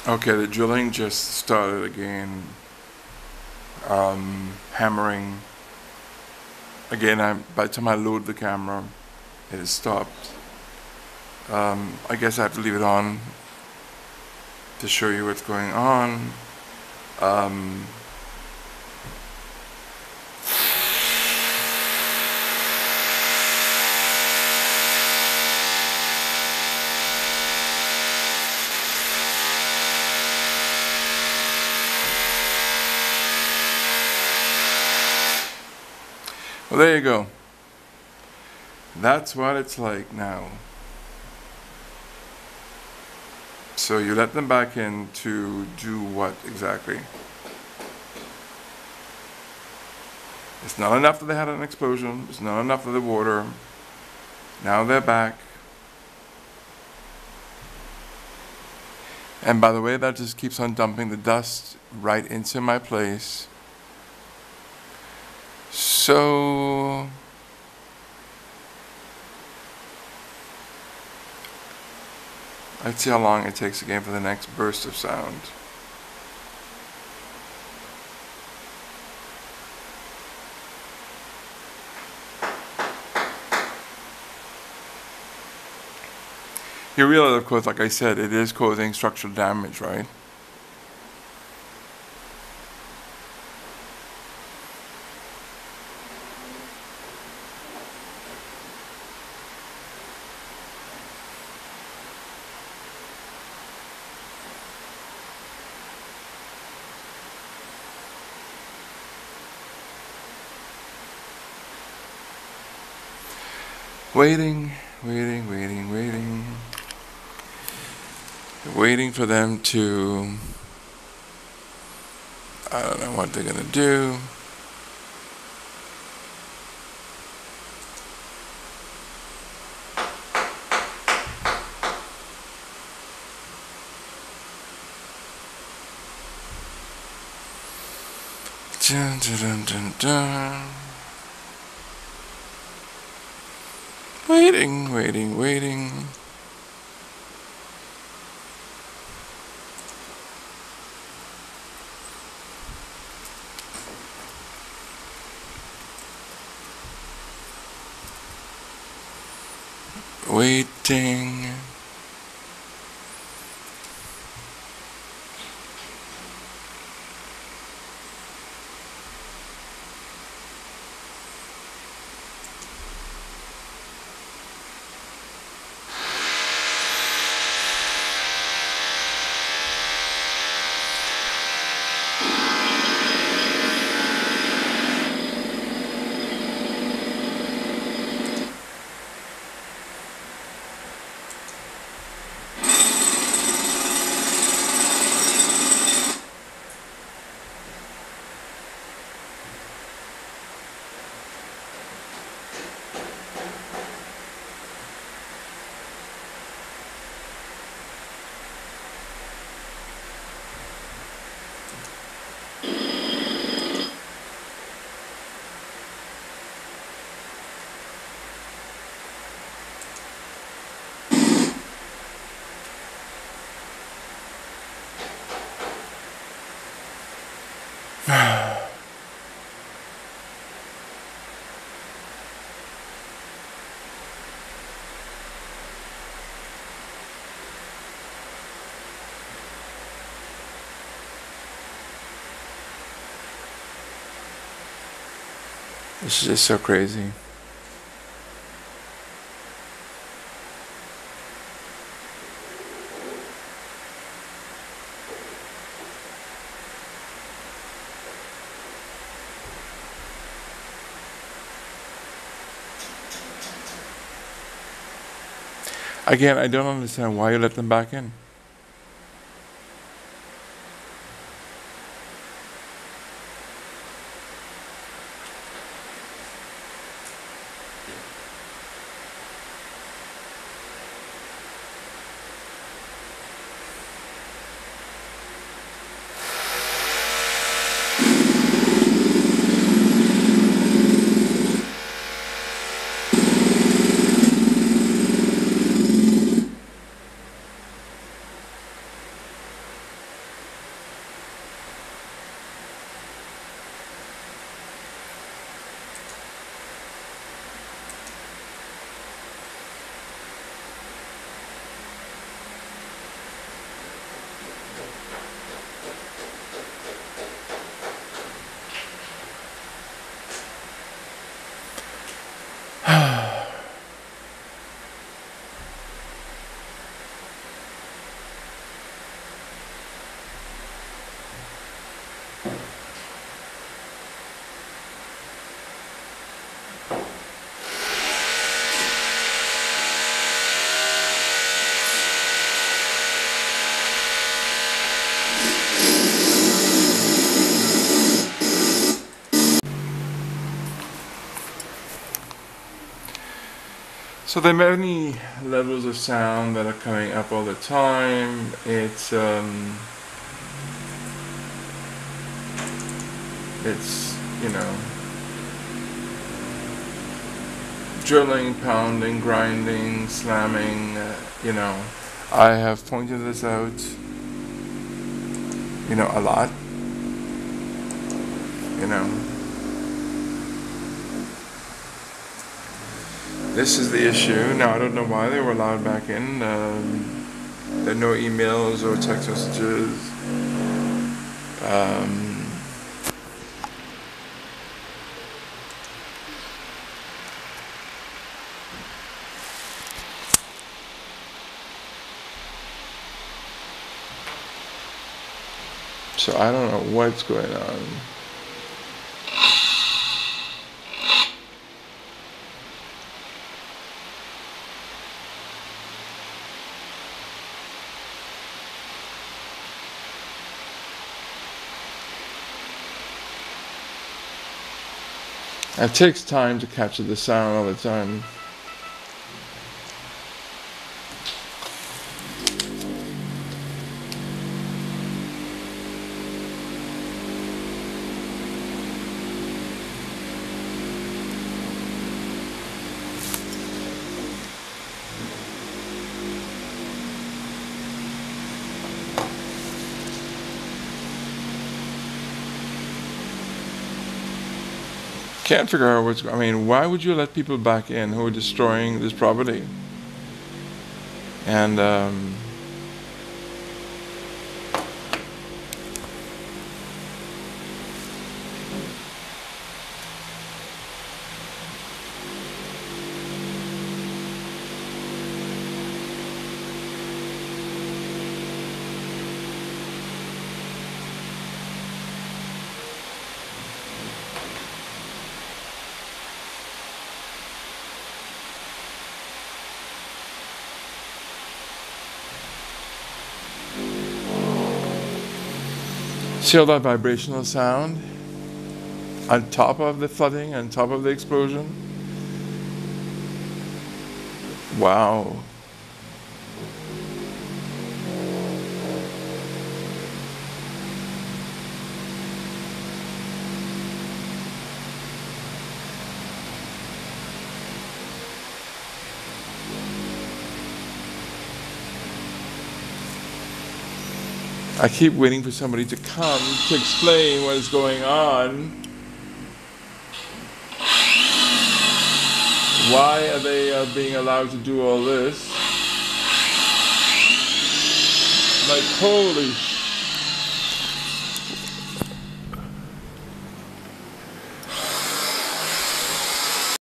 Okay, the drilling just started again. Hammering. Again, by the time I load the camera, it has stopped. I guess I have to leave it on to show you what's going on. Well, there you go. That's what it's like now. So you let them back in to do what exactly? It's not enough that they had an explosion. It's not enough of the water. Now they're back. And by the way, that just keeps on dumping the dust right into my place. So let's see how long it takes again for the next burst of sound. You realize, of course, like I said, it is causing structural damage, right? Waiting, waiting, waiting, waiting. Waiting for them to, I don't know what they're gonna do. Dun, dun, dun, dun, dun. Waiting, waiting, waiting. Waiting. This is just so crazy. Again, I don't understand why you let them back in. So there are many levels of sound that are coming up all the time. It's you know, drilling, pounding, grinding, slamming, you know. I have pointed this out, you know, a lot, you know. This is the issue. Now, I don't know why they were allowed back in. There are no emails or text messages. So I don't know what's going on. It takes time to capture the sound all the time. Can't figure out what's going on. I mean, why would you let people back in who are destroying this property? And see all that vibrational sound on top of the flooding, on top of the explosion? Wow. I keep waiting for somebody to come to explain what is going on. Why are they being allowed to do all this? Like, holy shit.